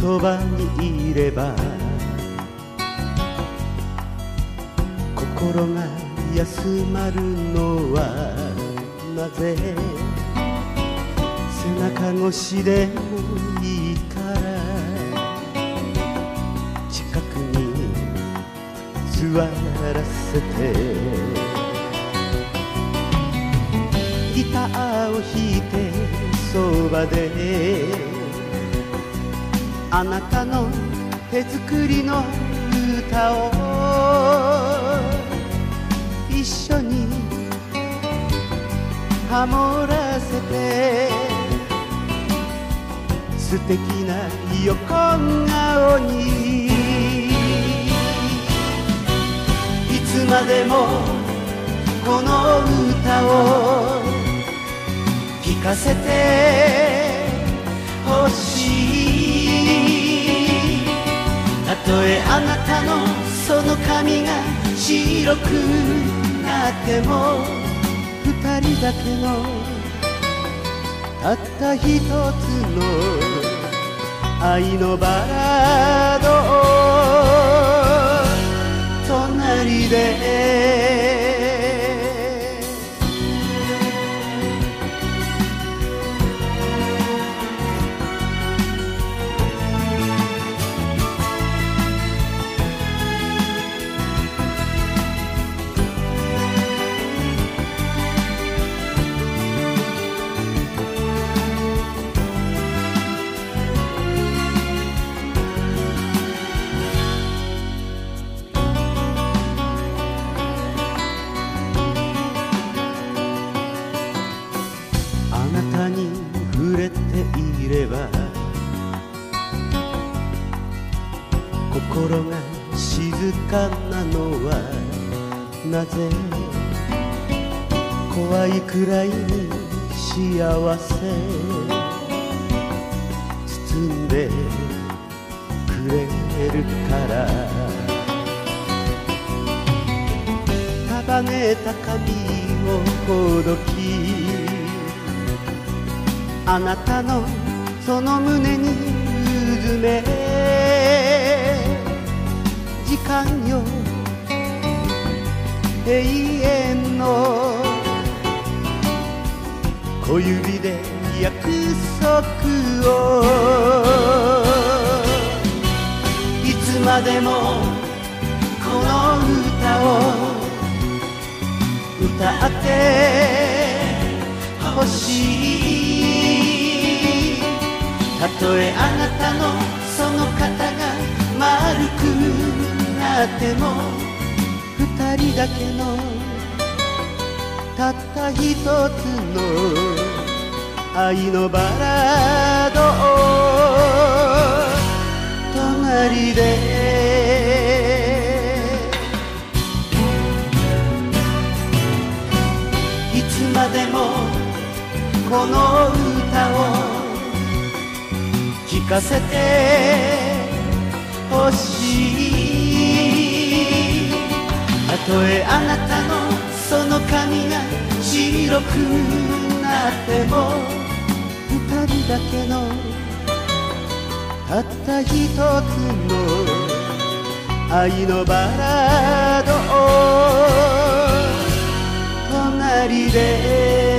そばにいれば心が休まるのはなぜ？背中越しでもいいから近くに座らせてギターを弾いてそばであなたの手作りの歌を一緒にハモらせて素敵な横顔にいつまでもこの歌を聴かせてほしい。たとえあなたのその髪が白くなっても二人だけのたった一つの愛のバラードを隣であなたに触れていれば心が静かなのはなぜ？怖いくらいに幸せ包んでくれるから束ねた髪をほどきあなたのその胸にうずめ時間よ永遠の小指で約束をいつまでもこの歌を歌ってほしい。たとえあなたのその肩が丸くなっても二人だけのたった一つの愛のバラードを隣でいつまでもこの歌を聴かせてほしい。たとえあなたのその髪が白くなっても二人だけのたった一つの愛のバラードを隣で